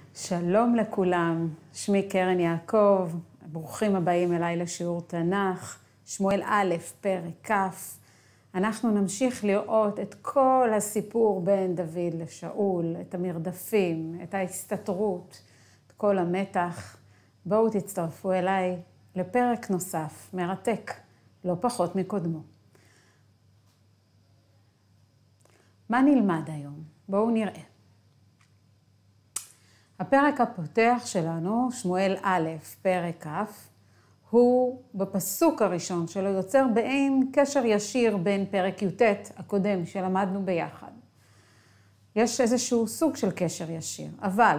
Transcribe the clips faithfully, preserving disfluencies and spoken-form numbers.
שלום לכולם, שמי קרן יעקב, ברוכים הבאים אליי לשיעור תנ"ך, שמואל א', פרק כ'. אנחנו נמשיך לראות את כל הסיפור בין דוד לשאול, את המרדפים, את ההסתתרות, את כל המתח. בואו תצטרפו אליי לפרק נוסף, מרתק, לא פחות מקודמו. מה נלמד היום? בואו נראה. הפרק הפותח שלנו, שמואל א', פרק כ', הוא בפסוק הראשון שלו יוצר בעין קשר ישיר בין פרק י"ט הקודם שלמדנו ביחד. יש איזשהו סוג של קשר ישיר, אבל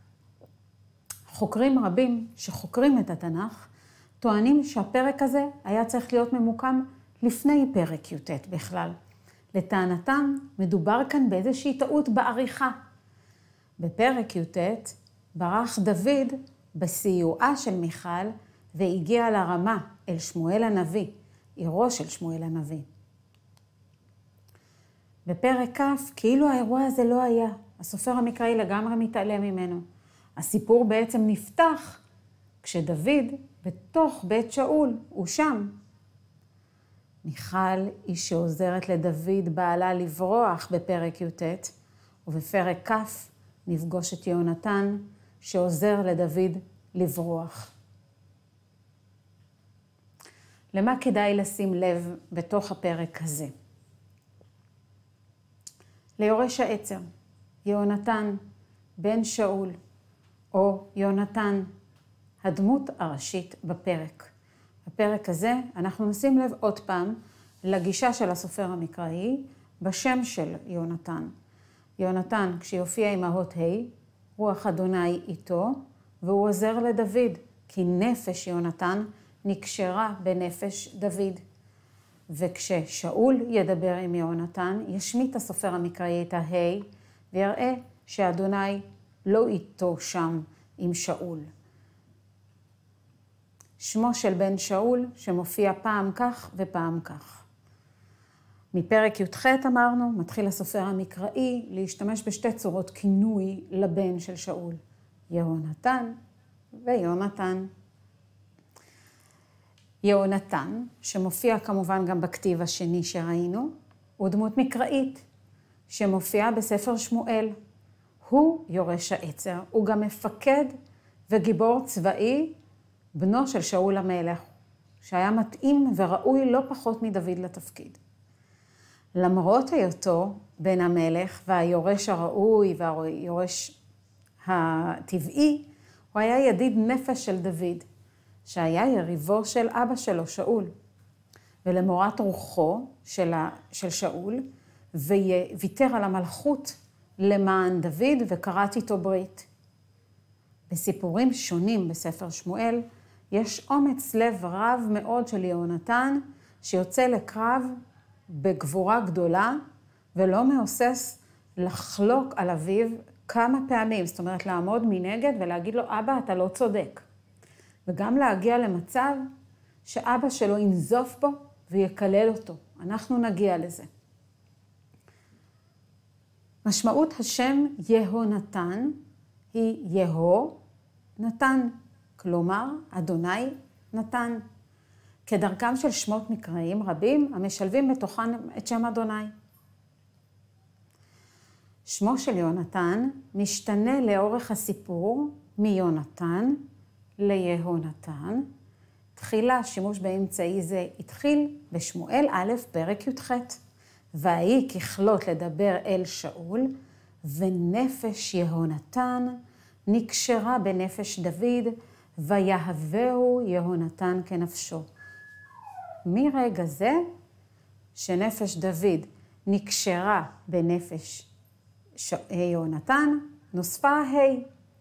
חוקרים רבים שחוקרים את התנ"ך טוענים שהפרק הזה היה צריך להיות ממוקם לפני פרק י"ט בכלל. לטענתם מדובר כאן באיזושהי טעות בעריכה. בפרק י"ט ברח דוד בסיועה של מיכל והגיע לרמה אל שמואל הנביא, עירו של שמואל הנביא. בפרק כ' כאילו האירוע הזה לא היה, הסופר המקראי לגמרי מתעלם ממנו. הסיפור בעצם נפתח כשדוד בתוך בית שאול, הוא שם. מיכל היא שעוזרת לדוד בעלה לברוח בפרק י"ט, ובפרק כ' נפגוש את יהונתן שעוזר לדוד לברוח. למה כדאי לשים לב בתוך הפרק הזה? ליורש העצר, יהונתן בן שאול, או יהונתן, הדמות הראשית בפרק. בפרק הזה אנחנו נשים לב עוד פעם לגישה של הסופר המקראי בשם של יהונתן. יהונתן, כשיופיע עם האות ה', רוח אדוני איתו, והוא עוזר לדוד, כי נפש יהונתן נקשרה בנפש דוד. וכששאול ידבר עם יהונתן, ישמיט הסופר המקראי את הה' ויראה שאדוני לא איתו שם עם שאול. שמו של בן שאול שמופיע פעם כך ופעם כך. מפרק י"ח אמרנו, מתחיל הסופר המקראי להשתמש בשתי צורות כינוי לבן של שאול, יהונתן ויונתן. יהונתן, שמופיע כמובן גם בכתיב השני שראינו, הוא דמות מקראית שמופיעה בספר שמואל. הוא יורש העצר, הוא גם מפקד וגיבור צבאי, בנו של שאול המלך, שהיה מתאים וראוי לא פחות מדוד לתפקיד. למרות היותו בן המלך והיורש הראוי והיורש הטבעי, הוא היה ידיד נפש של דוד, שהיה יריבו של אבא שלו, שאול. ולמורת רוחו של, של שאול, וויתר על המלכות למען דוד וקראת איתו ברית. בסיפורים שונים בספר שמואל, יש אומץ לב רב מאוד של יהונתן, שיוצא לקרב בגבורה גדולה, ולא מהוסס לחלוק על אביו כמה פעמים. זאת אומרת, לעמוד מנגד ולהגיד לו, אבא, אתה לא צודק. וגם להגיע למצב שאבא שלו ינזוף בו ויקלל אותו. אנחנו נגיע לזה. משמעות השם יהונתן היא יהו נתן, כלומר, אדוני נתן. כדרכם של שמות מקראיים רבים המשלבים בתוכן את שם אדוני. שמו של יהונתן משתנה לאורך הסיפור מיונתן ליהונתן. תחילה שימוש באמצעי זה התחיל בשמואל א', פרק י"ח. והיא ככלות לדבר אל שאול, ונפש יהונתן נקשרה בנפש דוד, ויהבהו יהונתן כנפשו. מרגע זה שנפש דוד נקשרה בנפש ש... יהונתן, נוספה ה'.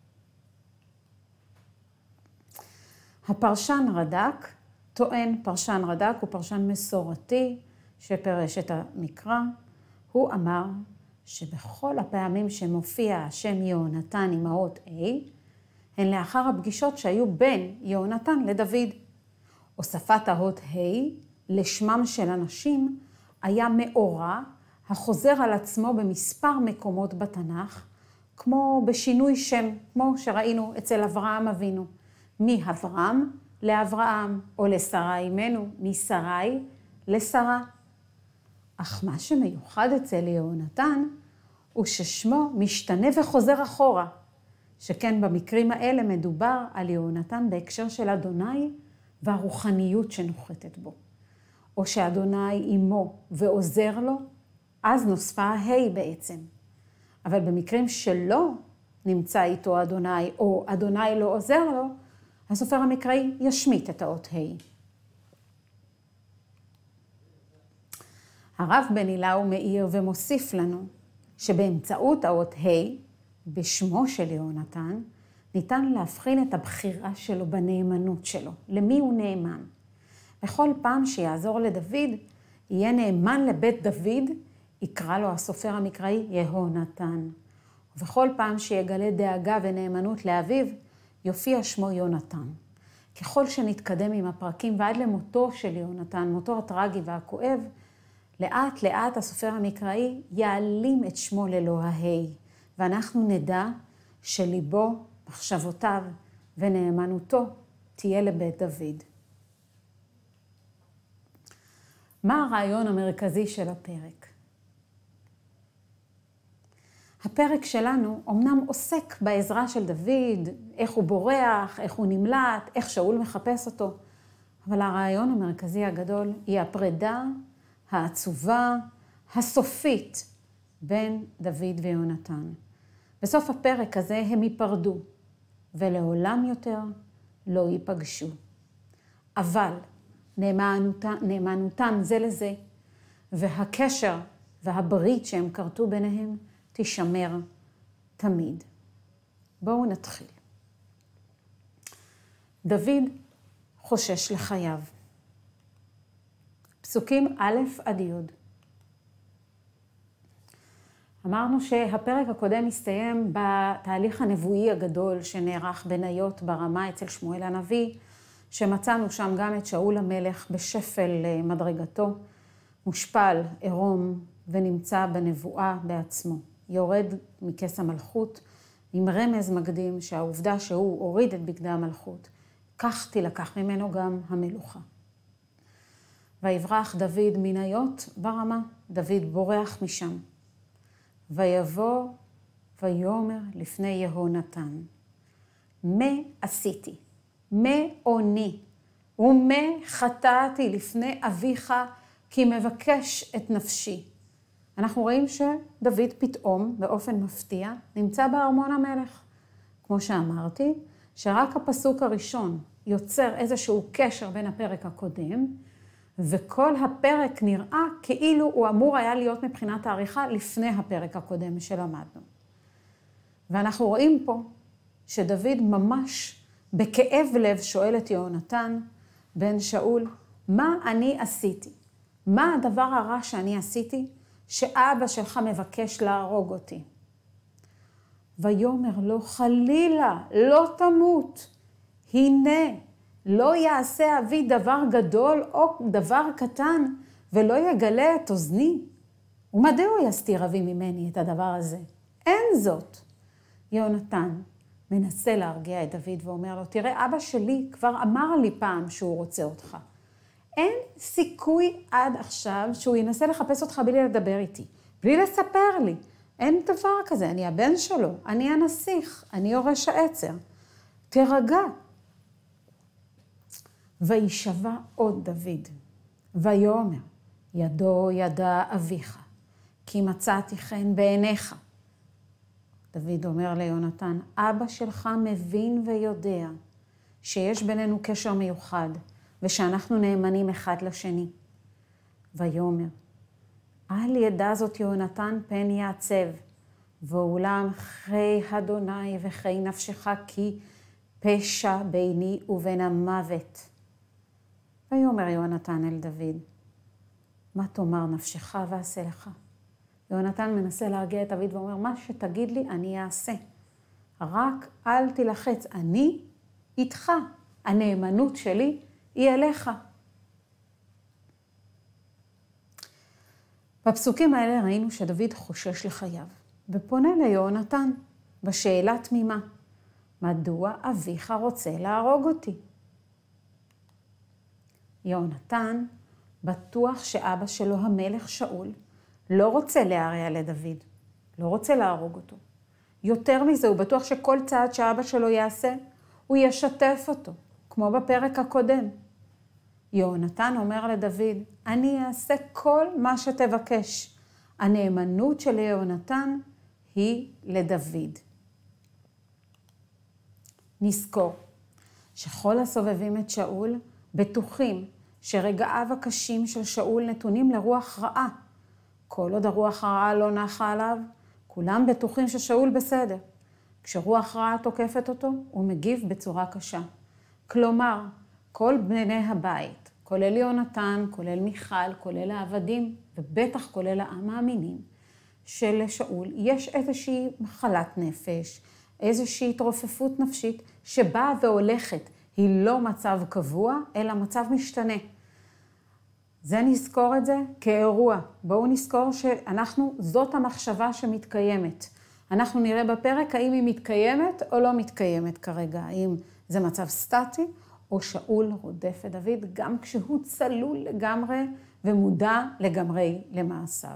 הפרשן רד"ק טוען, פרשן רד"ק הוא פרשן מסורתי שפרש את המקרא, הוא אמר שבכל הפעמים שמופיע השם יהונתן עם האות A, הן לאחר הפגישות שהיו בין יהונתן לדוד. הוספת האות ה' לשמם של אנשים היה מאורע החוזר על עצמו במספר מקומות בתנ"ך, כמו בשינוי שם, כמו שראינו אצל אברהם אבינו. מאברהם לאברהם, או לשרה אימנו, משרי לשרה. אך מה שמיוחד אצל יהונתן, הוא ששמו משתנה וחוזר אחורה. שכן במקרים האלה מדובר על יהונתן בהקשר של אדוני והרוחניות שנוחתת בו. או שאדוני עמו ועוזר לו, אז נוספה ההי בעצם. אבל במקרים שלא נמצא איתו אדוני, או אדוני לא עוזר לו, הסופר המקראי ישמיט את האות ה'. הרב בן אילאו מאיר ומוסיף לנו שבאמצעות האות ה' בשמו של יהונתן ניתן להבחין את הבחירה שלו בנאמנות שלו. למי הוא נאמן? בכל פעם שיעזור לדוד, יהיה נאמן לבית דוד, יקרא לו הסופר המקראי יהונתן. ובכל פעם שיגלה דאגה ונאמנות לאביו, יופיע שמו יונתן. ככל שנתקדם עם הפרקים ועד למותו של יהונתן, מותו הטרגי והכואב, לאט לאט הסופר המקראי יעלים את שמו ללא ההי, ואנחנו נדע שליבו, מחשבותיו ונאמנותו תהיה לבית דוד. מה הרעיון המרכזי של הפרק? הפרק שלנו אומנם עוסק בעזרה של דוד, איך הוא בורח, איך הוא נמלט, איך שאול מחפש אותו, אבל הרעיון המרכזי הגדול היא הפרידה העצובה, הסופית, בין דוד ויונתן. בסוף הפרק הזה הם ייפרדו, ולעולם יותר לא ייפגשו. אבל נאמנותם, נאמנותם זה לזה, והקשר והברית שהם כרתו ביניהם תישמר תמיד. בואו נתחיל. דוד חושש לחייו. פסוקים א' עד י'. אמרנו שהפרק הקודם מסתיים בתהליך הנבואי הגדול שנערך בניות ברמה אצל שמואל הנביא, שמצאנו שם גם את שאול המלך בשפל מדרגתו, מושפל, עירום ונמצא בנבואה בעצמו. יורד מכס המלכות עם רמז מקדים שהעובדה שהוא הוריד את בגדי המלכות, כך תילקח ממנו גם המלוכה. ויברח דוד מניות ברמה, דוד בורח משם. ויבוא ויאמר לפני יהונתן, מה עשיתי? מה עוני? ומה חטאתי לפני אביך כי מבקש את נפשי? אנחנו רואים שדוד פתאום באופן מפתיע נמצא בארמון המלך. כמו שאמרתי, שרק הפסוק הראשון יוצר איזשהו קשר בין הפרק הקודם, וכל הפרק נראה כאילו הוא אמור היה להיות מבחינת העריכה לפני הפרק הקודם שלמדנו. ואנחנו רואים פה שדוד ממש בכאב לב שואל את יהונתן בן שאול, מה אני עשיתי? מה הדבר הרע שאני עשיתי שאבא שלך מבקש להרוג אותי? ויאמר לו, חלילה, לא תמות. הנה, לא יעשה אבי דבר גדול או דבר קטן, ולא יגלה את אוזני. ומדוע יסתיר אבי ממני את הדבר הזה? אין זאת. יהונתן מנסה להרגיע את דוד ואומר לו, תראה, אבא שלי כבר אמר לי פעם שהוא רוצה אותך. אין סיכוי עד עכשיו שהוא ינסה לחפש אותך בלי לדבר איתי, בלי לספר לי. אין דבר כזה, אני הבן שלו, אני הנסיך, אני יורש העצר. תרגע. וישבע עוד דוד, ויאמר, ידו ידע אביך, כי מצאתי חן בעיניך. דוד אומר ליונתן, אבא שלך מבין ויודע שיש בינינו קשר מיוחד, ושאנחנו נאמנים אחד לשני. ויאמר, אל ידע זאת יהונתן פן יעצב, ואולם חי אדוני וחי נפשך, כי פשע ביני ובין המוות. ויאמר יהונתן אל דוד, מה תאמר נפשך ועשה לך? יהונתן מנסה להרגיע את דוד ואומר, מה שתגיד לי אני אעשה. רק אל תלחץ, אני איתך, הנאמנות שלי היא אליך. בפסוקים האלה ראינו שדוד חושש לחייו, ופונה ליהונתן, בשאלה תמימה, מדוע אביך רוצה להרוג אותי? יהונתן בטוח שאבא שלו המלך שאול לא רוצה להרע לדוד, לא רוצה להרוג אותו. יותר מזה, הוא בטוח שכל צעד שאבא שלו יעשה, הוא ישתף אותו, כמו בפרק הקודם. יהונתן אומר לדוד, אני אעשה כל מה שתבקש. הנאמנות של יהונתן היא לדוד. נזכור שכל הסובבים את שאול בטוחים שרגעיו הקשים של שאול נתונים לרוח רעה. כל עוד הרוח הרעה לא נחה עליו, כולם בטוחים ששאול בסדר. כשרוח רעה תוקפת אותו, הוא מגיב בצורה קשה. כלומר, כל בני הבית, כולל יהונתן, כולל מיכל, כולל העבדים, ובטח כולל המאמינים, שלשאול יש איזושהי מחלת נפש, איזושהי התרופפות נפשית שבאה והולכת. היא לא מצב קבוע, אלא מצב משתנה. זה נזכור את זה כאירוע. בואו נזכור שאנחנו, זאת המחשבה שמתקיימת. אנחנו נראה בפרק האם היא מתקיימת או לא מתקיימת כרגע. האם זה מצב סטטי או שאול רודף את דוד, גם כשהוא צלול לגמרי ומודע לגמרי למעשיו.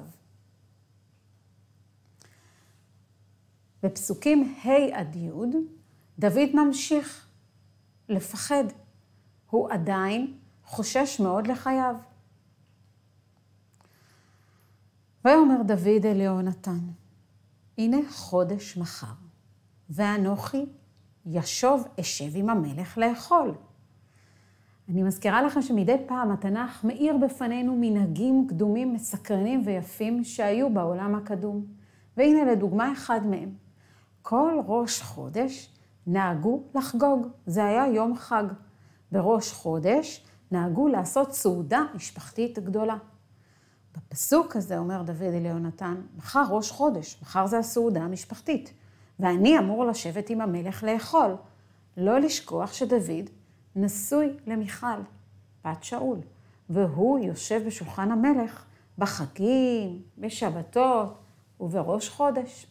בפסוקים ה' עד י', דוד ממשיך לפחד. הוא עדיין חושש מאוד לחייו. ויאמר דוד אל יהונתן, הנה חודש מחר, ואנוכי ישוב אשב עם המלך לאכול. אני מזכירה לכם שמדי פעם התנ"ך מאיר בפנינו מנהגים קדומים, מסקרנים ויפים שהיו בעולם הקדום. והנה לדוגמה אחד מהם. כל ראש חודש נהגו לחגוג. זה היה יום חג. בראש חודש נהגו לעשות סעודה משפחתית גדולה. בפסוק הזה אומר דוד אל יהונתן, מחר ראש חודש, מחר זה הסעודה המשפחתית, ואני אמור לשבת עם המלך לאכול. לא לשכוח שדוד נשוי למיכל, בת שאול, והוא יושב בשולחן המלך בחגים, בשבתות ובראש חודש.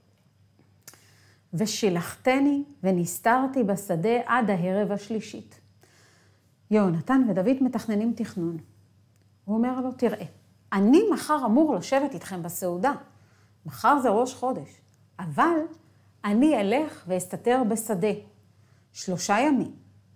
ושילחתני ונסתרתי בשדה עד הערב השלישית. יהונתן ודוד מתכננים תכנון. הוא אומר לו, תראה, אני מחר אמור לשבת איתכם בסעודה. מחר זה ראש חודש. אבל אני אלך ואסתתר בשדה. שלושה ימים.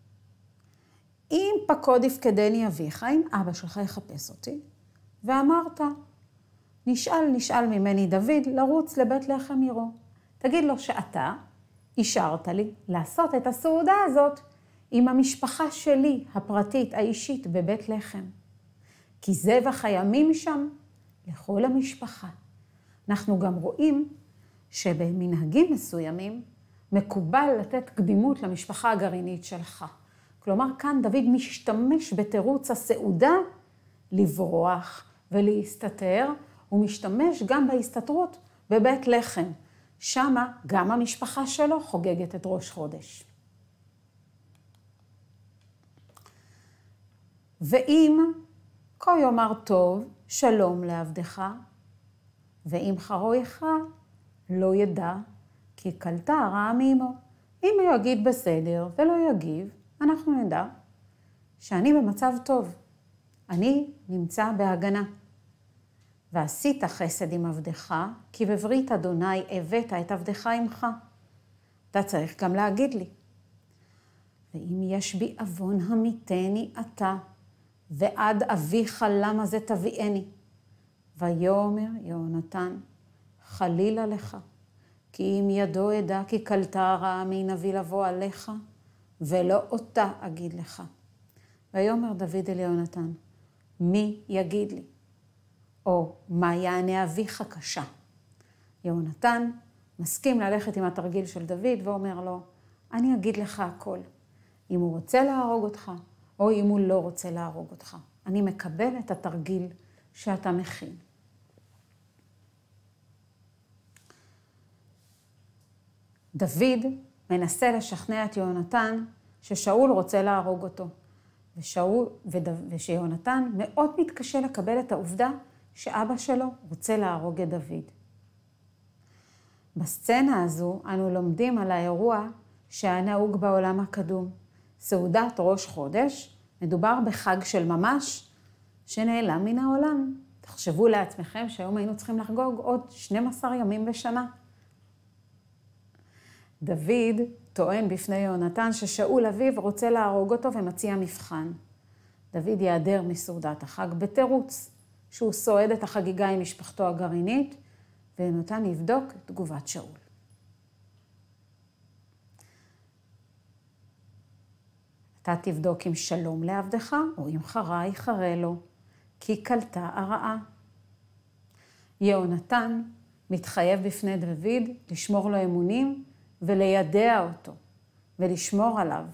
אם פקוד יפקדני אביך, אם אבא שלך יחפש אותי, ואמרת, נשאל נשאל ממני דוד לרוץ לבית לחם עירו. תגיד לו שאתה אישרת לי לעשות את הסעודה הזאת עם המשפחה שלי, הפרטית, האישית, בבית לחם. כי זבח הימים שם לכל המשפחה. אנחנו גם רואים שבמנהגים מסוימים מקובל לתת קדימות למשפחה הגרעינית שלך. כלומר, כאן דוד משתמש בתירוץ הסעודה לברוח ולהסתתר, הוא משתמש גם בהסתתרות בבית לחם. שמה גם המשפחה שלו חוגגת את ראש חודש. ואם כה יאמר טוב, שלום לעבדך, ואם חרויך לא ידע, כי קלטה רעה מאמו. אם הוא יגיד בסדר ולא יגיב, אנחנו נדע שאני במצב טוב. אני נמצא בהגנה. ועשית חסד עם עבדך, כי בברית אדוני הבאת את עבדך עמך. אתה צריך גם להגיד לי. ואם יש בי אבון המיתני אתה, ועד אביך למה זה תביאני. ויאמר יהונתן, חלילה לך, כי אם ידו עדה כי קלטה רעה מנביא לבוא עליך, ולא אותה אגיד לך. ויאמר דוד אל יהונתן, מי יגיד לי? או מה יענה אביך קשה? יהונתן מסכים ללכת עם התרגיל של דוד ואומר לו, אני אגיד לך הכל. אם הוא רוצה להרוג אותך, או אם הוא לא רוצה להרוג אותך. אני מקבל את התרגיל שאתה מכין. דוד מנסה לשכנע את יהונתן ששאול רוצה להרוג אותו. ושאול, ושיהונתן מאוד מתקשה לקבל את העובדה שאבא שלו רוצה להרוג את דוד. בסצנה הזו אנו לומדים על האירוע שהיה נהוג בעולם הקדום. סעודת ראש חודש, מדובר בחג של ממש שנעלם מן העולם. תחשבו לעצמכם שהיום היינו צריכים לחגוג עוד שנים עשר ימים בשנה. דוד טוען בפני יהונתן ששאול אביו רוצה להרוג אותו ומציע מבחן. דוד ייעדר מסעודת החג בתירוץ שהוא סועד את החגיגה עם משפחתו הגרעינית, ויהונתן יבדוק את תגובת שאול. אתה תבדוק אם שלום לעבדך או אם חרה יחרה לו, כי קלטה הרעה. יהונתן מתחייב בפני דוד לשמור לו אמונים וליידע אותו ולשמור עליו.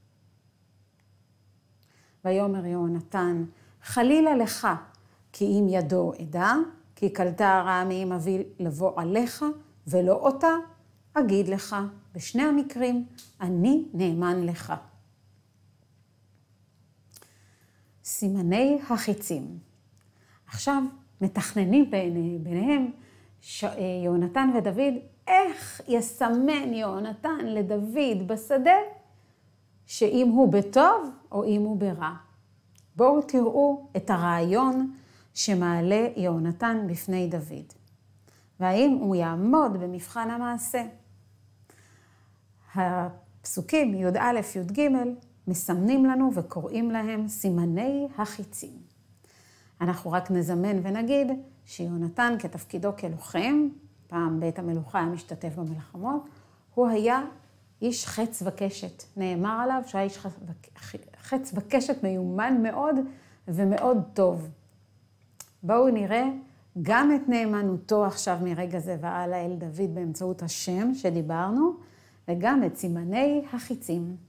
ויאמר יהונתן, חלילה לך, כי אם ידו עדה, כי קלטה הרעה מאם אבי לבוא עליך ולא אותה, אגיד לך, בשני המקרים אני נאמן לך. סימני החיצים. עכשיו מתכננים ביניהם יהונתן ודוד, איך יסמן יהונתן לדוד בשדה, שאם הוא בטוב או אם הוא ברע. בואו תראו את הרעיון שמעלה יהונתן בפני דוד. והאם הוא יעמוד במבחן המעשה. הפסוקים י"א י"ג מסמנים לנו וקוראים להם סימני החיצים. אנחנו רק נזמן ונגיד שיהונתן כתפקידו כלוחם, פעם בית המלוכה היה משתתף במלחמות, הוא היה איש חץ וקשת. נאמר עליו שהיה איש חץ וקשת מיומן מאוד ומאוד טוב. בואו נראה גם את נאמנותו עכשיו מרגע זה והלאה אל דוד באמצעות השם שדיברנו, וגם את סימני החיצים.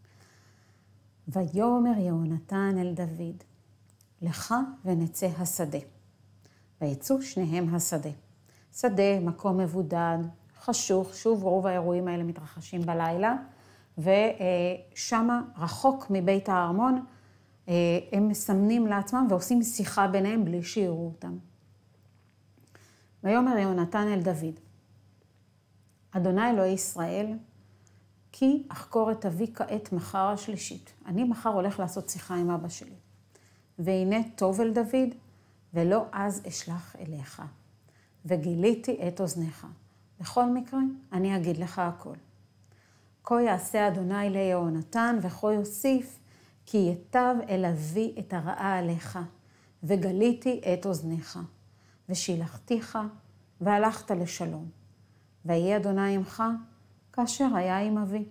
ויאמר יהונתן אל דוד, לך ונצא השדה. ויצאו שניהם השדה. שדה, מקום מבודד, חשוך, שוב רוב האירועים האלה מתרחשים בלילה, ושמה רחוק מבית הארמון, הם מסמנים לעצמם ועושים שיחה ביניהם בלי שיראו אותם. ויאמר יהונתן אל דוד, אדוני אלוהי ישראל, כי אחקור את אבי כעת מחר השלישית. אני מחר הולך לעשות שיחה עם אבא שלי. והנה טוב אל דוד, ולא אז אשלח אליך. וגיליתי את אוזניך. בכל מקרה, אני אגיד לך הכל. כה יעשה אדוני ליהונתן, וכה יוסיף, כי יטב אל אבי את הרעה עליך, וגליתי את אוזניך, ושילחתיך, והלכת לשלום. ויהי אדוני עמך, כאשר היה עם אבי.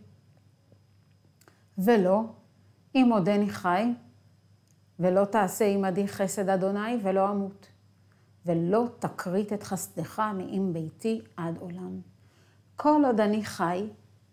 ולא, אם עודני חי, ולא תעשה עמדי חסד אדוני, ולא אמות. ולא תקרית את חסדך מעם ביתי עד עולם. כל עוד אני חי,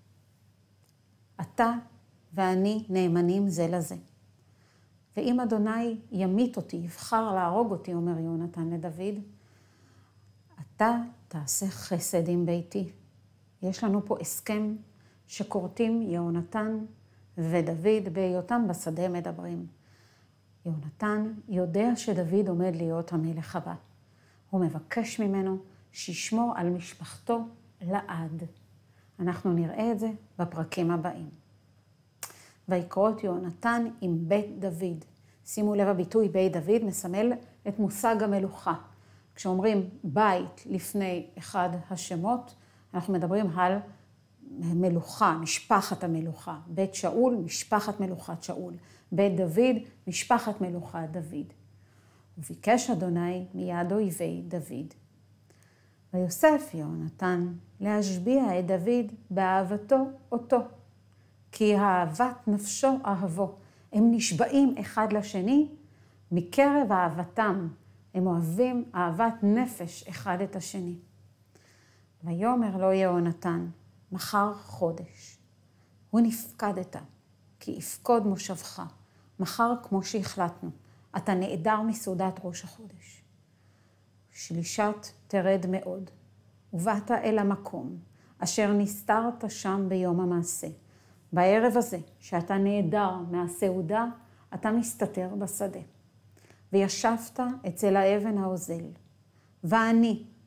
אתה ואני נאמנים זה לזה. ואם אדוני ימית אותי, יבחר להרוג אותי, אומר יהונתן לדוד, אתה תעשה חסד עם ביתי. יש לנו פה הסכם שקורטים יהונתן ודוד בהיותם בשדה מדברים. יהונתן יודע שדוד עומד להיות המלך הבא. הוא מבקש ממנו שישמור על משפחתו לעד. אנחנו נראה את זה בפרקים הבאים. ויקרות יהונתן עם בית דוד. שימו לב, הביטוי בית דוד מסמל את מושג המלוכה. כשאומרים בית לפני אחד השמות, אנחנו מדברים על מלוכה, משפחת המלוכה. בית שאול, משפחת מלוכת שאול. בית דוד, משפחת מלוכת דוד. וביקש אדוני מיד אויבי דוד. ויוסף יהונתן להשביע את דוד באהבתו אותו. כי אהבת נפשו אהבו. הם נשבעים אחד לשני מקרב אהבתם. הם אוהבים אהבת נפש אחד את השני. ויאמר לו יהונתן, מחר חודש. הוא נפקדת, כי יפקוד מושבך. מחר כמו שהחלטנו, אתה נעדר מסעודת ראש החודש. שלישת תרד מאוד, ובאת אל המקום, אשר נסתרת שם ביום המעשה. בערב הזה, שאתה נעדר מהסעודה, אתה מסתתר בשדה. וישבת אצל האבן האוזל. ואני,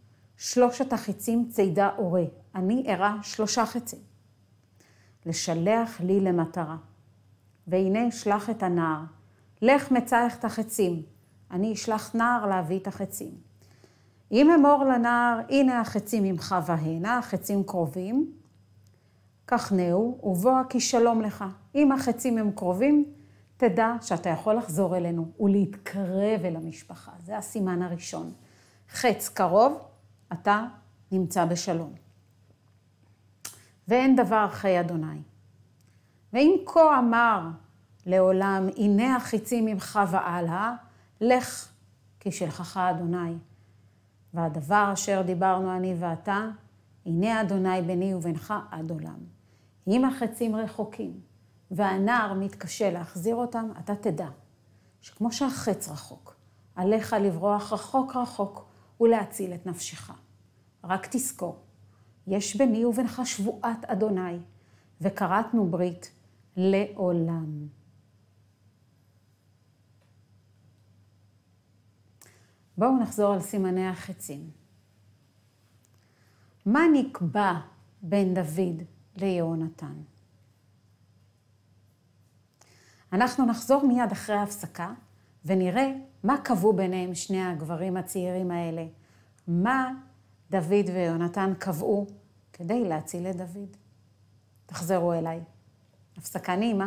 שלושת החיצים צידה אורי, אני אראה שלושה חיצים. לשלח לי למטרה. והנה אשלח את הנער, לך מצייך את החצים, אני אשלח נער להביא את החצים. אם אמור לנער, הנה החצים ממך והנה, החצים קרובים, כך נאו, ובוא כי שלום לך. אם החצים הם קרובים, תדע שאתה יכול לחזור אלינו ולהתקרב אל המשפחה. זה הסימן הראשון. חץ קרוב, אתה נמצא בשלום. ואין דבר חי אדוני. ואם כה אמר לעולם, הנה החיצים ממך והלאה, לך כי שלחך אדוני. והדבר אשר דיברנו אני ואתה, הנה אדוני ביני ובינך עד עולם. אם החצים רחוקים והנער מתקשה להחזיר אותם, אתה תדע שכמו שהחץ רחוק, עליך לברוח רחוק רחוק ולהציל את נפשך. רק תזכור, יש ביני ובינך שבועת אדוני, וקראתנו ברית לעולם. בואו נחזור על סימני החצים. מה נקבע בין דוד ליהונתן? אנחנו נחזור מיד אחרי ההפסקה ונראה מה קבעו ביניהם שני הגברים הצעירים האלה. מה דוד ויהונתן קבעו כדי להציל את דוד. תחזרו אליי. הפסקה נעימה.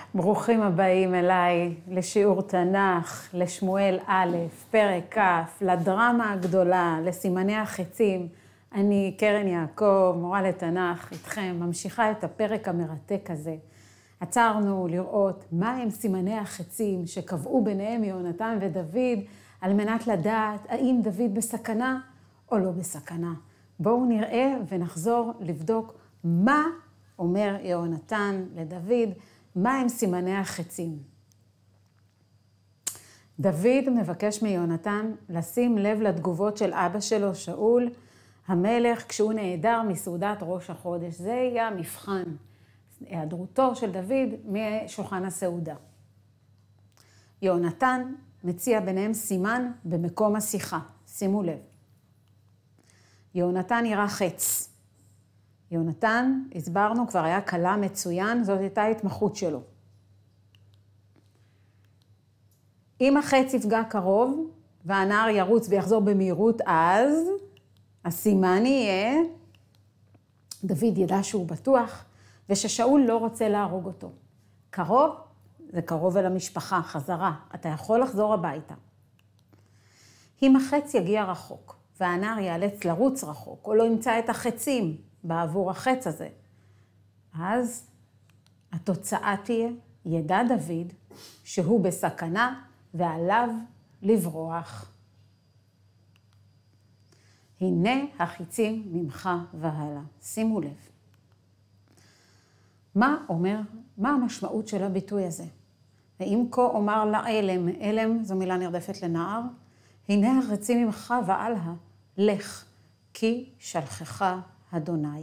ברוכים הבאים אליי לשיעור תנ"ך, לשמואל א', פרק כ', לדרמה הגדולה, לסימני החצים. אני קרן יעקב, מורה לתנ"ך, איתכם, ממשיכה את הפרק המרתק הזה. עצרנו לראות מה הם סימני החצים שקבעו ביניהם יהונתן ודוד, על מנת לדעת האם דוד בסכנה או לא בסכנה. בואו נראה ונחזור לבדוק מה אומר יהונתן לדוד, מה הם סימני החצים. דוד מבקש מיהונתן לשים לב לתגובות של אבא שלו, שאול, המלך, כשהוא נעדר מסעודת ראש החודש. זה יהיה המבחן, היעדרותו של דוד משולחן הסעודה. יהונתן מציע ביניהם סימן במקום השיחה. שימו לב. יהונתן יראה חץ. יהונתן, הסברנו, כבר היה קלה מצוין, זאת הייתה ההתמחות שלו. אם החץ יפגע קרוב, והנער ירוץ ויחזור במהירות אז, הסימן יהיה, דוד ידע שהוא בטוח, וששאול לא רוצה להרוג אותו. קרוב, זה קרוב אל המשפחה, חזרה, אתה יכול לחזור הביתה. אם החץ יגיע רחוק, והנער ייאלץ לרוץ רחוק, או לא ימצא את החצים בעבור החץ הזה, אז התוצאה תהיה, ידע דוד שהוא בסכנה ועליו לברוח. הנה החיצים ממך והלאה. שימו לב. מה אומר, מה המשמעות של הביטוי הזה? ואם כה אומר לאלם, אלם זו מילה נרדפת לנער, הנה החצים ממך והלאה, לך, כי שלחך אדוני.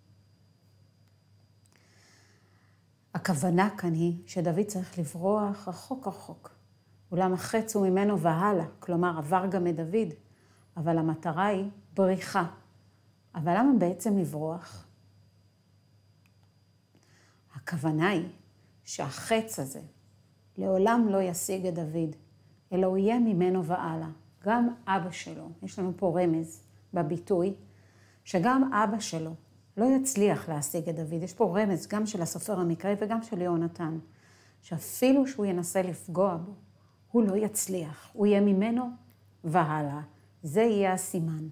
הכוונה כאן היא שדוד צריך לברוח רחוק רחוק. אולם החץ הוא ממנו והלאה, כלומר עבר גם את דוד, אבל המטרה היא בריחה. אבל למה בעצם לברוח? הכוונה היא שהחץ הזה לעולם לא ישיג את דוד, אלא הוא יהיה ממנו והלאה. גם אבא שלו, יש לנו פה רמז בביטוי, שגם אבא שלו לא יצליח להשיג את דוד. יש פה רמז גם של הסופר המקראי וגם של יהונתן, שאפילו שהוא ינסה לפגוע בו, הוא לא יצליח, הוא יהיה ממנו והלאה. זה יהיה הסימן.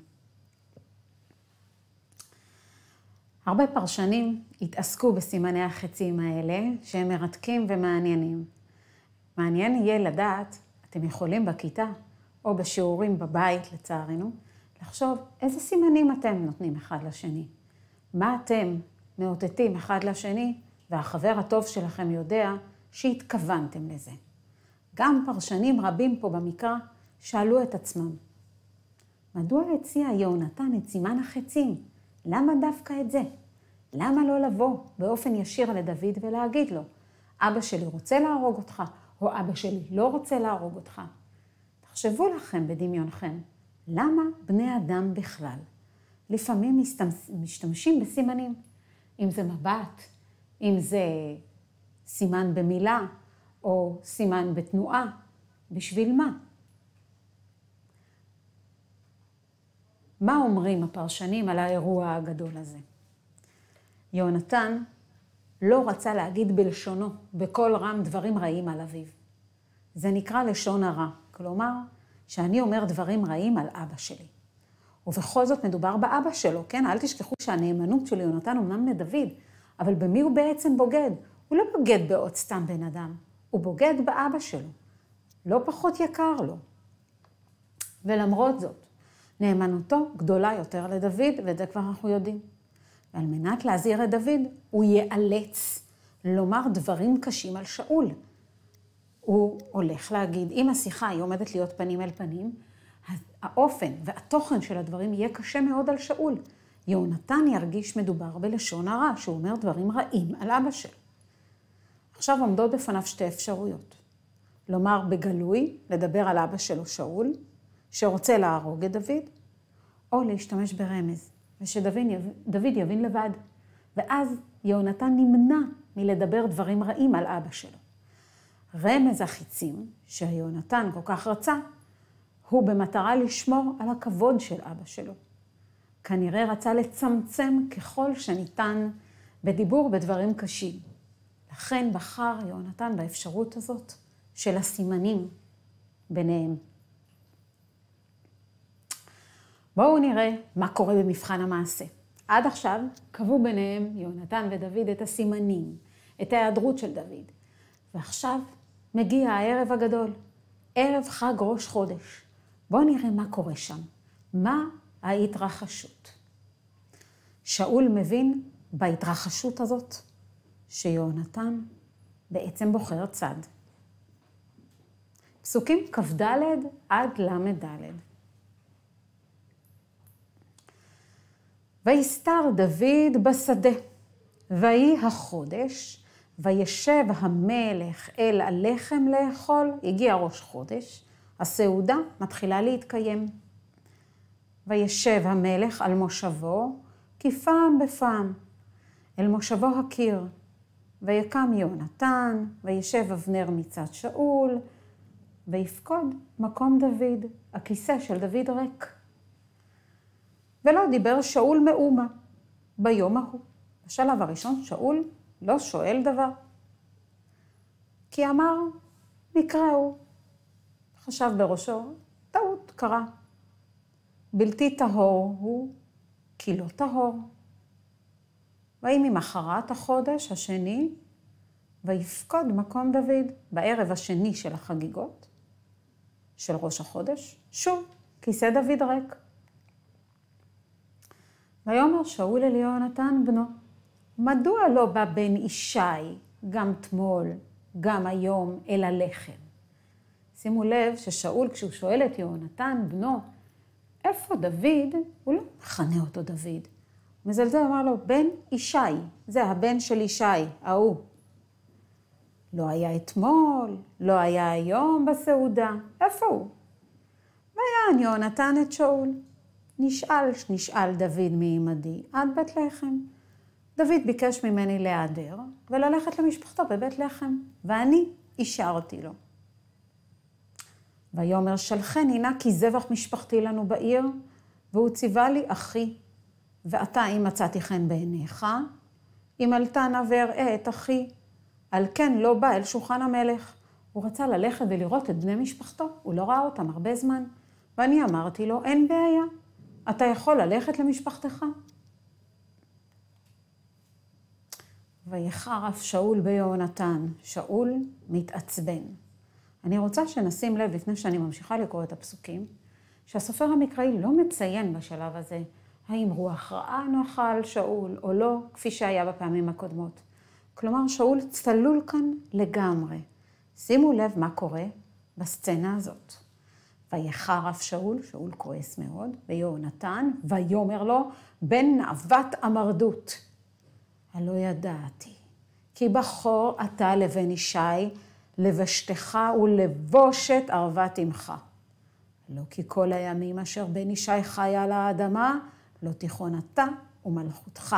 הרבה פרשנים התעסקו בסימני החצים האלה, שהם מרתקים ומעניינים. מעניין יהיה לדעת, אתם יכולים בכיתה או בשיעורים בבית לצערנו, לחשוב איזה סימנים אתם נותנים אחד לשני. מה אתם מאותתים אחד לשני, והחבר הטוב שלכם יודע שהתכוונתם לזה. גם פרשנים רבים פה במקרא שאלו את עצמם, מדוע הציע יהונתן את סימן החצים? למה דווקא את זה? למה לא לבוא באופן ישיר לדוד ולהגיד לו, אבא שלי רוצה להרוג אותך, או אבא שלי לא רוצה להרוג אותך? תחשבו לכם בדמיונכם, למה בני אדם בכלל לפעמים משתמשים בסימנים? אם זה מבט, אם זה סימן במילה, או סימן בתנועה, בשביל מה? מה אומרים הפרשנים על האירוע הגדול הזה? יהונתן לא רצה להגיד בלשונו, בכל רם, דברים רעים על אביו. זה נקרא לשון הרע, כלומר, שאני אומר דברים רעים על אבא שלי. ובכל זאת מדובר באבא שלו, כן? אל תשכחו שהנאמנות של יהונתן אומנם לדוד, אבל במי הוא בעצם בוגד? הוא לא בוגד בעוד סתם בן אדם, הוא בוגד באבא שלו. לא פחות יקר לו. ולמרות זאת, נאמנותו גדולה יותר לדוד, ואת זה כבר אנחנו יודעים. ועל מנת להזהיר את דוד, הוא ייאלץ לומר דברים קשים על שאול. הוא הולך להגיד, אם השיחה היא עומדת להיות פנים אל פנים, האופן והתוכן של הדברים יהיה קשה מאוד על שאול. יהונתן ירגיש מדובר בלשון הרע, שהוא אומר דברים רעים על אבא שלו. עכשיו עומדות בפניו שתי אפשרויות. לומר בגלוי, לדבר על אבא שלו שאול, שרוצה להרוג את דוד, או להשתמש ברמז, ושדוד יבין, יבין לבד. ואז יהונתן נמנע מלדבר דברים רעים על אבא שלו. רמז החיצים, שיהונתן כל כך רצה, הוא במטרה לשמור על הכבוד של אבא שלו. כנראה רצה לצמצם ככל שניתן בדיבור בדברים קשים. לכן בחר יהונתן באפשרות הזאת של הסימנים ביניהם. בואו נראה מה קורה במבחן המעשה. עד עכשיו קבעו ביניהם יהונתן ודוד את הסימנים, את ההיעדרות של דוד. ועכשיו מגיע הערב הגדול, ערב חג ראש חודש. בואו נראה מה קורה שם, מה ההתרחשות. שאול מבין בהתרחשות הזאת שיהונתן בעצם בוחר צד. פסוקים כ"ד עד למ"ד. ויסתר דוד בשדה, ויהי החודש, וישב המלך אל הלחם לאכול, הגיע ראש חודש, הסעודה מתחילה להתקיים. וישב המלך על מושבו, כי פעם בפעם, אל מושבו הקיר, ויקם יהונתן, וישב אבנר מצד שאול, ויפקוד מקום דוד, הכיסא של דוד ריק. ולא דיבר שאול מאומה ביום ההוא. בשלב הראשון שאול לא שואל דבר. כי אמר, מקרה הוא. חשב בראשו, טעות קרה. בלתי טהור הוא, כי לא טהור. ויהי ממחרת החודש השני, ויפקוד מקום דוד בערב השני של החגיגות, של ראש החודש, שוב, כיסא דוד ריק. ויאמר שאול אל יהונתן בנו, מדוע לא בא בן ישי, גם תמול, גם היום, אל הלחם? שימו לב ששאול, כשהוא שואל את יהונתן בנו, איפה דוד? הוא לא מכנה אותו דוד. מזלזל אמר לו, בן ישי, זה הבן של ישי, ההוא. לא היה אתמול, לא היה היום בסעודה, איפה הוא? ויען יהונתן את שאול. נשאל, נשאל דוד מעמדי עד בית לחם. דוד ביקש ממני להיעדר וללכת למשפחתו בבית לחם, ואני אישרתי לו. ויאמר שלחני נא כי זבח משפחתי לנו בעיר, והוא ציווה לי אחי, ואתה אם מצאתי חן בעיניך, אם עלתה נא ואראה את אחי, על כן לא בא אל שולחן המלך. הוא רצה ללכת ולראות את בני משפחתו, הוא לא ראה אותם הרבה זמן, ואני אמרתי לו, אין בעיה, אתה יכול ללכת למשפחתך. ויחרף שאול ביהונתן, שאול מתעצבן. אני רוצה שנשים לב, לפני שאני ממשיכה לקרוא את הפסוקים, שהסופר המקראי לא מציין בשלב הזה, האם רוח רעה נוחה על שאול או לא, כפי שהיה בפעמים הקודמות. כלומר, שאול צלול כאן לגמרי. שימו לב מה קורה בסצנה הזאת. ויחרף שאול, שאול כועס מאוד, ויהונתן, ויאמר לו, בן נאוות המרדות. הלא ידעתי, כי בכור אתה לבן ישי, לבשתך ולבושת ערוות עמך. לא כי כל הימים אשר בן ישי חי על האדמה, לא תיכון אתה ומלכותך.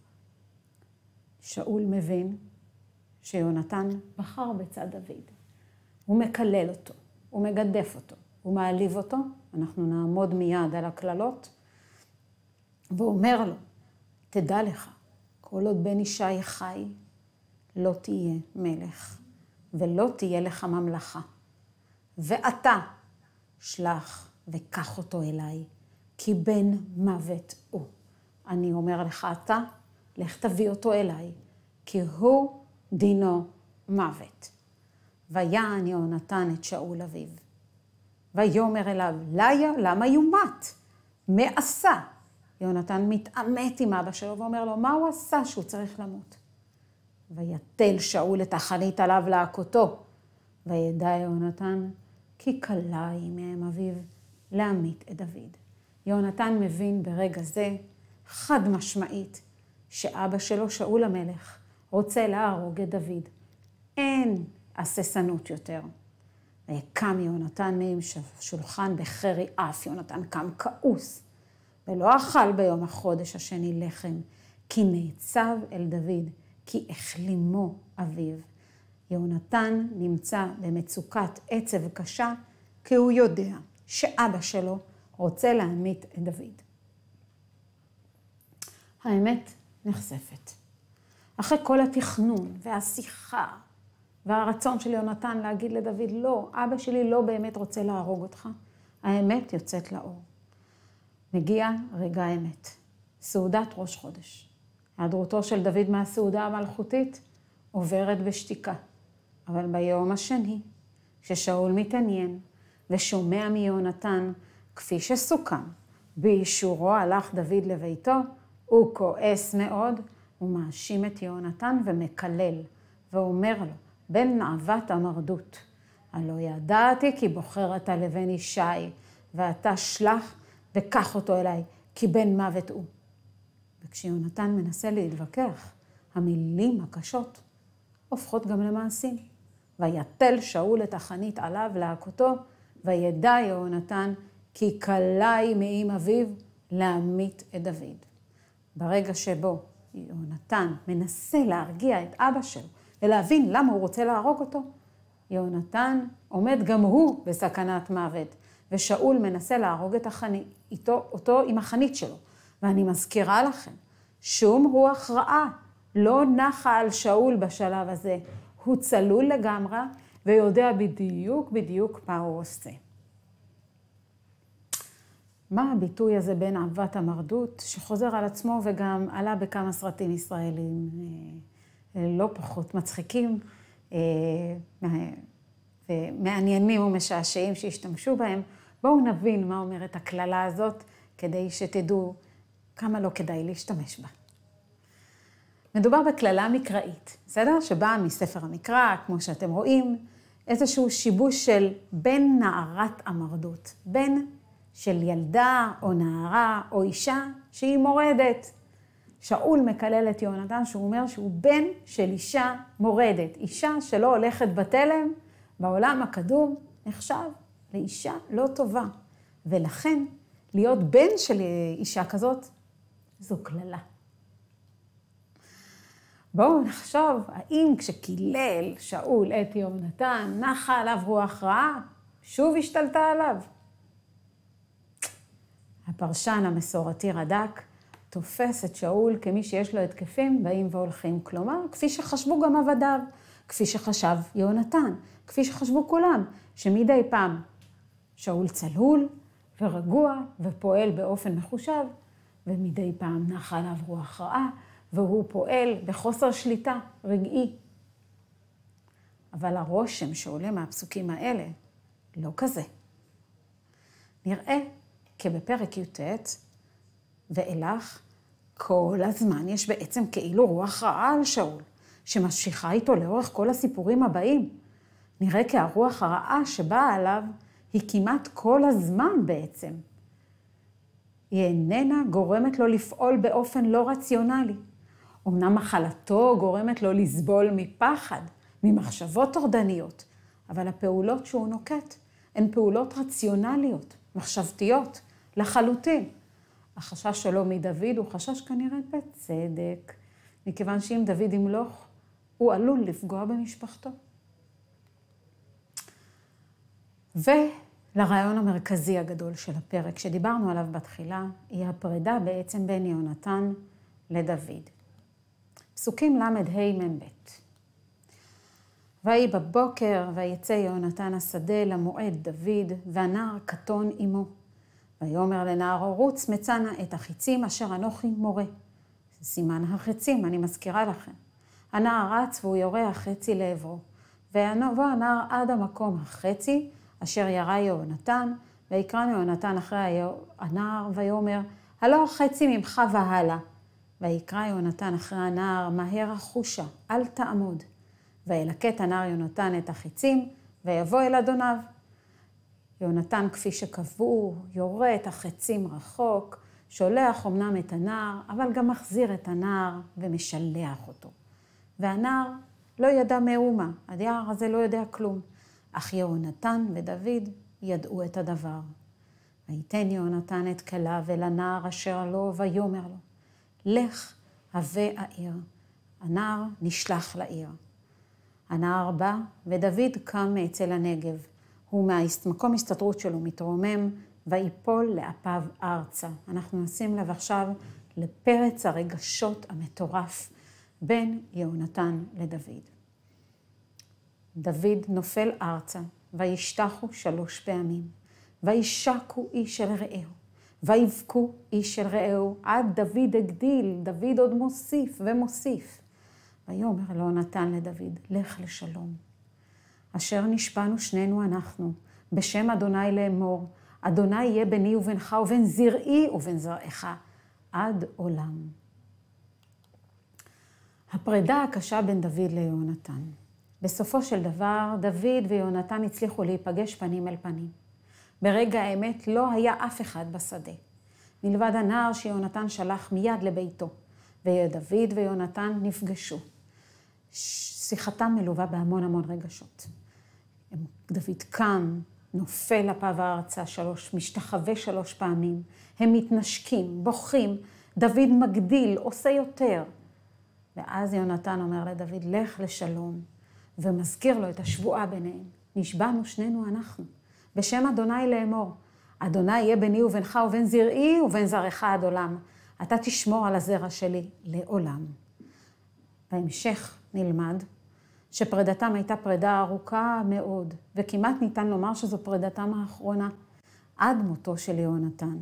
שאול מבין שיהונתן בחר בצד דוד. הוא מקלל אותו, הוא מגדף אותו, הוא מעליב אותו. אנחנו נעמוד מיד על הכללות. והוא אומר לו, תדע לך, כל עוד בן ישי חי, לא תהיה מלך, ולא תהיה לך ממלכה. ואתה שלח וקח אותו אליי, כי בן מוות הוא. אני אומר לך אתה, לך תביא אותו אליי, כי הוא דינו מוות. ויען יהונתן את שאול אביו. ויאמר אליו, למה יומת? מה עשה? יהונתן מתעמת עם אבא שלו ואומר לו, מה הוא עשה שהוא צריך למות? ויתל שאול את החנית עליו להכותו. וידע יהונתן, כי קלה היא מהם אביו להמית את דוד. יהונתן מבין ברגע זה, חד משמעית, שאבא שלו, שאול המלך, רוצה להרוג את דוד. אין הססנות יותר. ויקם יהונתן מהם שולחן בחרי אף, יהונתן קם כעוס, ולא אכל ביום החודש השני לחם, כי נעצב אל דוד, כי החלימו אביו. יהונתן נמצא במצוקת עצב קשה, כי הוא יודע שאבא שלו רוצה להמית את דוד. האמת נחשפת. אחרי כל התכנון והשיחה והרצון של יונתן להגיד לדוד, לא, אבא שלי לא באמת רוצה להרוג אותך, האמת יוצאת לאור. מגיע רגע האמת, סעודת ראש חודש. היעדרותו של דוד מהסעודה המלכותית עוברת בשתיקה. אבל ביום השני, כששאול מתעניין ושומע מיונתן, כפי שסוכם, באישורו הלך דוד לביתו, הוא כועס מאוד, הוא מאשים את יונתן ומקלל, ואומר לו, בן נאוות המרדות, הלא ידעתי כי בוחר אתה לבן ישי, ואתה שלח וקח אותו אליי, כי בן מוות הוא. וכשיונתן מנסה להתווכח, המילים הקשות הופכות גם למעשים. ויתל שאול את החנית עליו להכותו, וידע יונתן כי קלה היא מאם אביו להמית את דוד. ברגע שבו יונתן מנסה להרגיע את אבא שלו, ולהבין למה הוא רוצה להרוג אותו, יונתן עומד גם הוא בסכנת מוות, ושאול מנסה להרוג את החנית, איתו, אותו עם החנית שלו. ואני מזכירה לכם, שום רוח רעה לא נחה על שאול בשלב הזה. הוא צלול לגמרי ויודע בדיוק בדיוק מה הוא עושה. מה הביטוי הזה בין אהבת המרדות, שחוזר על עצמו וגם עלה בכמה סרטים ישראלים לא פחות מצחיקים ומעניינים ומשעשעים שהשתמשו בהם? בואו נבין מה אומרת הכללה הזאת, כדי שתדעו כמה לא כדאי להשתמש בה. מדובר בכללה מקראית, בסדר? שבאה מספר המקרא, כמו שאתם רואים, איזשהו שיבוש של בין נערת המרדות, בין של ילדה או נערה או אישה שהיא מורדת. שאול מקלל את יונתן שהוא אומר שהוא בן של אישה מורדת. אישה שלא הולכת בתלם, בעולם הקדום נחשב לאישה לא טובה. ולכן להיות בן של אישה כזאת זו כללה. בואו נחשוב, האם כשקילל שאול את יונתן, נחה עליו רוח רעה, שוב השתלטה עליו? הפרשן המסורתי רד"ק תופס את שאול כמי שיש לו התקפים באים והולכים. כלומר, כפי שחשבו גם עבדיו, כפי שחשב יונתן, כפי שחשבו כולם, שמדי פעם שאול צלול ורגוע ופועל באופן מחושב, ומדי פעם נחה עליו רוח רעה, והוא פועל בחוסר שליטה רגעי. אבל הרושם שעולה מהפסוקים האלה לא כזה. נראה כבפרק י"ט ואילך, כל הזמן יש בעצם כאילו רוח רעה על שאול, שמששיכה איתו לאורך כל הסיפורים הבאים. נראה כי הרוח הרעה שבאה עליו היא כמעט כל הזמן בעצם. היא איננה גורמת לו לפעול באופן לא רציונלי. אמנם מחלתו גורמת לו לסבול מפחד, ממחשבות טורדניות, אבל הפעולות שהוא נוקט הן פעולות רציונליות, מחשבתיות, לחלוטין. החשש שלו מדוד הוא חשש כנראה בצדק, מכיוון שאם דוד ימלוך, הוא עלול לפגוע במשפחתו. ולרעיון המרכזי הגדול של הפרק שדיברנו עליו בתחילה, היא הפרידה בעצם בין יונתן לדוד. פסוקים למד ה' מ"ב. ויהי בבוקר ויצא יונתן השדה למועד דוד, והנער קטון עמו. ויאמר לנער רוץ מצא נא את החיצים אשר אנוכי מורה. סימן החצים, אני מזכירה לכם. הנער רץ והוא יורה החצי לעברו. ויבוא הנער עד המקום החצי אשר ירה יונתן, ויקרא יונתן אחרי הנער ויאמר, הלא החצי ממך והלאה. ויקרא יונתן אחרי הנער, מהר החושה, אל תעמוד. וילקט הנער יונתן את החיצים, ויבוא אל אדוניו. יונתן כפי שקבעו, יורה את החיצים רחוק, שולח אמנם את הנער, אבל גם מחזיר את הנער ומשלח אותו. והנער לא ידע מאומה, הנער הזה לא יודע כלום. אך יונתן ודוד ידעו את הדבר. ויתן יונתן את כליו אל הנער אשר לו, ויאמר לו, לך הווה העיר. הנער נשלח לעיר. הנער בא ודוד קם מאצל הנגב. הוא מהמקום הסתתרות שלו מתרומם ויפול לאפיו ארצה. אנחנו נשים לב עכשיו לפרץ הרגשות המטורף בין יהונתן לדוד. דוד נופל ארצה, וישתחו שלוש פעמים, וישקו איש אל רעהו, ויבכו איש אל רעהו, עד דוד הגדיל, דוד עוד מוסיף ומוסיף. ויאמר ליהונתן לדוד, לך לשלום. אשר נשבענו שנינו אנחנו, בשם אדוני לאמור, אדוני יהיה ביני ובינך ובין זרעי ובין זרעך, עד עולם. הפרידה הקשה בין דוד ליהונתן. בסופו של דבר, דוד ויהונתן הצליחו להיפגש פנים אל פנים. ברגע האמת לא היה אף אחד בשדה. מלבד הנער שיהונתן שלח מיד לביתו, ודוד ויהונתן נפגשו. שיחתם מלווה בהמון המון רגשות. דוד קם, נופל אפיו הארצה שלוש, משתחווה שלוש פעמים. הם מתנשקים, בוכים, דוד מגדיל, עושה יותר. ואז יהונתן אומר לדוד, לך לשלום, ומזכיר לו את השבועה ביניהם. נשבענו שנינו אנחנו, בשם אדוני לאמור. אדוני יהיה ביני ובינך ובין זרעי ובין זרעך עד עולם. אתה תשמור על הזרע שלי לעולם. בהמשך נלמד שפרידתם הייתה פרידה ארוכה מאוד, וכמעט ניתן לומר שזו פרידתם האחרונה, עד מותו של יהונתן.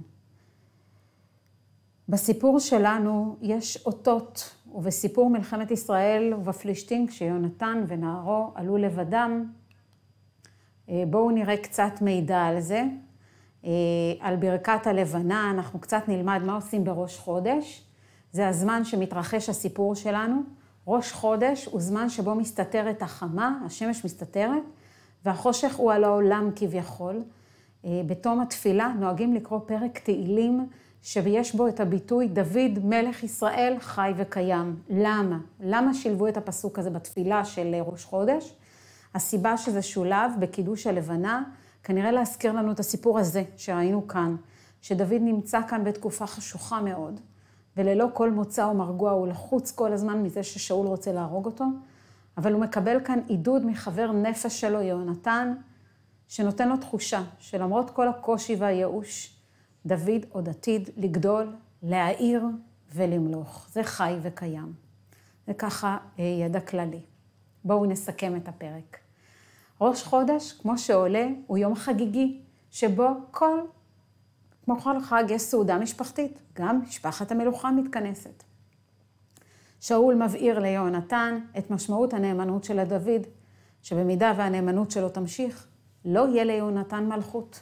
בסיפור שלנו יש אותות, ובסיפור מלחמת ישראל ובפלישתים, כשיונתן ונערו עלו לבדם, בואו נראה קצת מידע על זה. על ברכת הלבנה, אנחנו קצת נלמד מה עושים בראש חודש. זה הזמן שמתרחש הסיפור שלנו. ראש חודש הוא זמן שבו מסתתרת החמה, השמש מסתתרת, והחושך הוא על העולם כביכול. בתום התפילה נוהגים לקרוא פרק תהילים, שיש בו את הביטוי דוד מלך ישראל חי וקיים. למה? למה שילבו את הפסוק הזה בתפילה של ראש חודש? הסיבה שזה שולב בקידוש הלבנה, כנראה להזכיר לנו את הסיפור הזה שראינו כאן, שדוד נמצא כאן בתקופה חשוכה מאוד, וללא כל מוצא או מרגוע הוא לחוץ כל הזמן מזה ששאול רוצה להרוג אותו, אבל הוא מקבל כאן עידוד מחבר נפש שלו, יהונתן, שנותן לו תחושה שלמרות כל הקושי והייאוש, דוד עוד עתיד לגדול, להעיר ולמלוך. זה חי וקיים. זה ככה ידע כללי. בואו נסכם את הפרק. ראש חודש, כמו שעולה, הוא יום חגיגי, שבו כל, כמו כל חג, יש סעודה משפחתית. גם משפחת המלוכה מתכנסת. שאול מבהיר ליהונתן את משמעות הנאמנות של דוד, שבמידה והנאמנות שלו תמשיך, לא יהיה ליהונתן מלכות.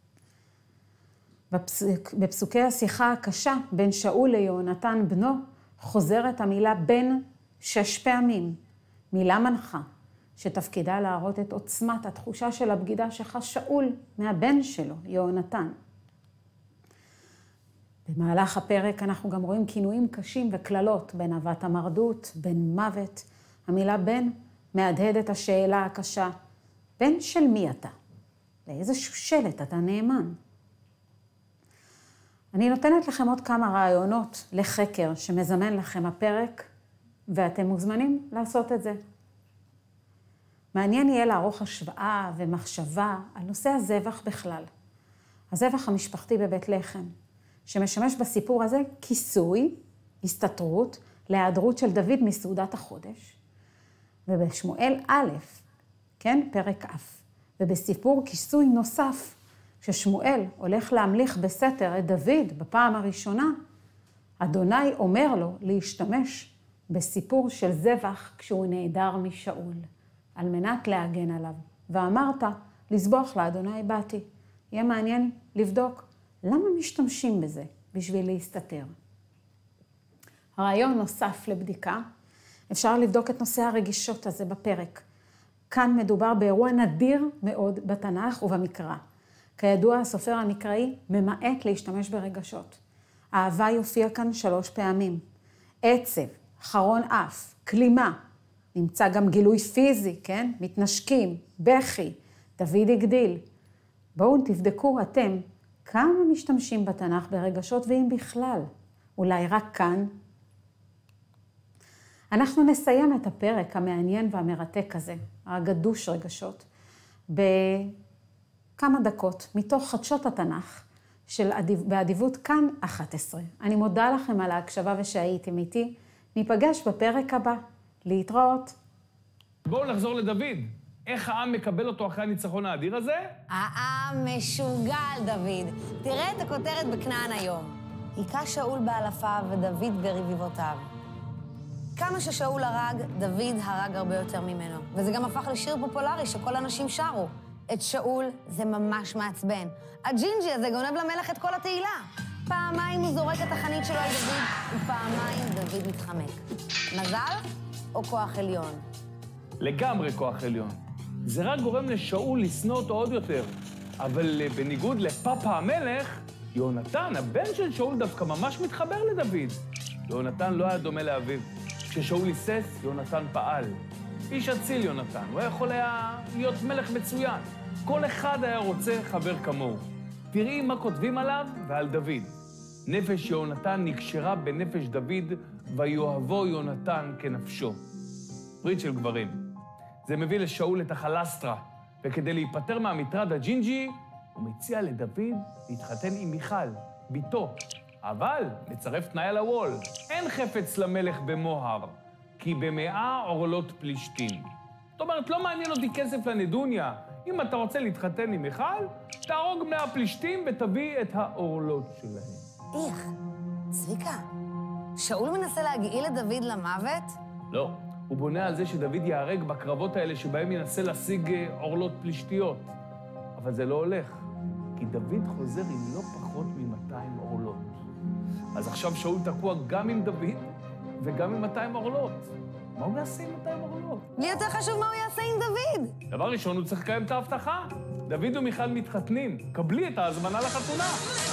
בפסוק, בפסוקי השיחה הקשה בין שאול ליהונתן בנו, חוזרת המילה בן שש פעמים. מילה מנחה, שתפקידה להראות את עוצמת התחושה של הבגידה שחש שאול מהבן שלו, יהונתן. במהלך הפרק אנחנו גם רואים כינויים קשים וכללות בין אהבת המרדות, בין מוות. המילה בן מהדהד את השאלה הקשה, בן של מי אתה? לאיזה שושלת אתה נאמן? אני נותנת לכם עוד כמה רעיונות לחקר שמזמן לכם הפרק, ואתם מוזמנים לעשות את זה. מעניין יהיה לערוך השוואה ומחשבה על נושא הזבח בכלל. הזבח המשפחתי בבית לחם, שמשמש בסיפור הזה כיסוי, הסתתרות, להיעדרות של דוד מסעודת החודש. ובשמואל א', כן, פרק א', ובסיפור כיסוי נוסף, כששמואל הולך להמליך בסתר את דוד בפעם הראשונה, אדוני אומר לו להשתמש בסיפור של זבח כשהוא נעדר משאול, על מנת להגן עליו. ואמרת, לסבוח לאדוני באתי. יהיה מעניין לבדוק למה משתמשים בזה בשביל להסתתר. הרעיון נוסף לבדיקה, אפשר לבדוק את נושא הרגישות הזה בפרק. כאן מדובר באירוע נדיר מאוד בתנ"ך ובמקרא. כידוע, הסופר המקראי ממעט להשתמש ברגשות. האהבה יופיע כאן שלוש פעמים. עצב, חרון אף, כלימה. נמצא גם גילוי פיזי, כן? מתנשקים, בכי, דוד הגדיל. בואו תבדקו אתם כמה משתמשים בתנ"ך ברגשות ואם בכלל. אולי רק כאן. אנחנו נסיים את הפרק המעניין והמרתק הזה, הגדוש רגשות, בכמה דקות מתוך חדשות התנ"ך של באדיבות כאן אחת עשרה. אני מודה לכם על ההקשבה ושהייתם איתי. ניפגש בפרק הבא. להתראות. בואו נחזור לדוד. איך העם מקבל אותו אחרי הניצחון האדיר הזה? העם משוגע על דוד. תראה את הכותרת בכנען היום. היכה שאול באלפיו ודוד ברבבותיו. כמה ששאול הרג, דוד הרג הרבה יותר ממנו. וזה גם הפך לשיר פופולרי שכל האנשים שרו. את שאול זה ממש מעצבן. הג'ינג'י הזה גונב למלך את כל התהילה. פעמיים הוא זורק את החנית שלו על דוד, ופעמיים דוד מתחמק. מזל או כוח עליון? לגמרי כוח עליון. זה רק גורם לשאול לשנוא אותו עוד יותר. אבל בניגוד לפאפה המלך, יונתן, הבן של שאול, דווקא ממש מתחבר לדוד. יונתן לא היה דומה לאביו. כששאול היסס, יונתן פעל. איש אציל יונתן, הוא יכול היה להיות מלך מצוין. כל אחד היה רוצה חבר כמוהו. תראי מה כותבים עליו ועל דוד. נפש יונתן נקשרה בנפש דוד, ויאהבו יונתן כנפשו. ברית של גברים. זה מביא לשאול את החלסטרה, וכדי להיפטר מהמטרד הג'ינג'י, הוא מציע לדוד להתחתן עם מיכל, ביתו. אבל מצרף תנאי על הוול, אין חפץ למלך במוהר, כי במאה עורלות פלישתים. זאת אומרת, לא מעניין אותי כסף לנדוניה. אם אתה רוצה להתחתן עם מיכל, תהרוג מאה פלישתים ותביא את העורלות שלהם. איך, צביקה, שאול מנסה להגעיל את דוד למוות? לא, הוא בונה על זה שדוד יהרג בקרבות האלה שבהם ינסה להשיג עורלות פלישתיות. אבל זה לא הולך, כי דוד חוזר עם לא פחות מ-מאתיים עורלות. אז עכשיו שאול תקוע גם עם דוד וגם עם מאתיים עורלות. מה הוא יעשה עם מאתיים עורלות? לי יותר חשוב מה הוא יעשה עם דוד. דבר ראשון, הוא צריך לקיים את ההבטחה. דוד ומיכל מתחתנים, קבלי את ההזמנה לחתונה.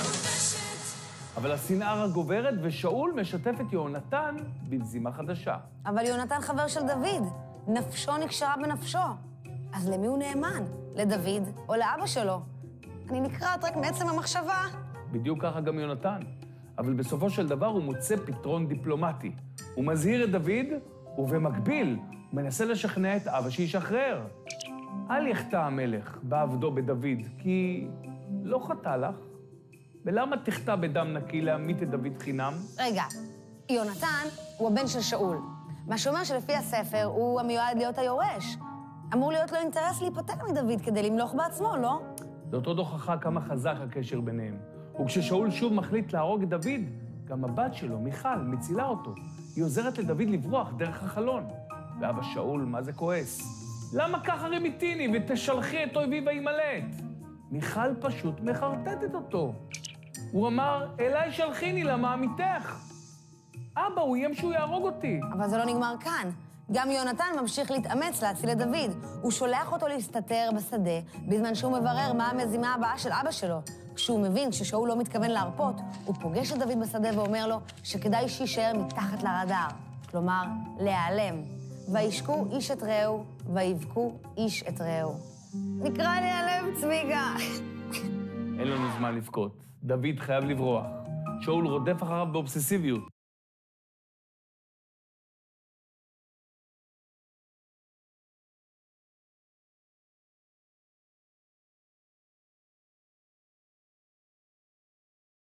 אבל השנאה רק גוברת, ושאול משתף את יונתן במזימה חדשה. אבל יונתן חבר של דוד, נפשו נקשרה בנפשו. אז למי הוא נאמן? לדוד או לאבא שלו? אני נקראת רק מעצם המחשבה. בדיוק ככה גם יונתן. אבל בסופו של דבר הוא מוצא פתרון דיפלומטי. הוא מזהיר את דוד, ובמקביל הוא מנסה לשכנע את אבא שישחרר. אל יחטא המלך בעבדו בדוד, כי לא חטא לך. ולמה תחטא בדם נקי להמית את דוד חינם? רגע, יונתן הוא הבן של שאול. מה שאומר שלפי הספר הוא המיועד להיות היורש. אמור להיות לו אינטרס להיפטר מדוד כדי למלוך בעצמו, לא? זה אותו דוכחה כמה חזק הקשר ביניהם. וכששאול שוב מחליט להרוג את דוד, גם הבת שלו, מיכל, מצילה אותו. היא עוזרת לדוד לברוח דרך החלון. ואבא שאול, מה זה כועס? למה ככה רמיתיני ותשלחי את אויבי וימלט? מיכל פשוט מחרטטת אותו. הוא אמר, אליי שלחיני למעמיתך. אבא, הוא איים שהוא יהרוג אותי. אבל זה לא נגמר כאן. גם יונתן ממשיך להתאמץ להציל את דוד. הוא שולח אותו להסתתר בשדה, בזמן שהוא מברר מה המזימה הבאה של אבא שלו. כשהוא מבין, כששאול לא מתכוון להרפות, הוא פוגש את דוד בשדה ואומר לו שכדאי שיישאר מתחת לרדאר. כלומר, להיעלם. וישקו איש את רעהו, ויבכו איש את רעהו. נקרא לי הלב, צביקה. אין לנו זמן לבכות. דוד חייב לברוח. שאול רודף אחריו באובססיביות.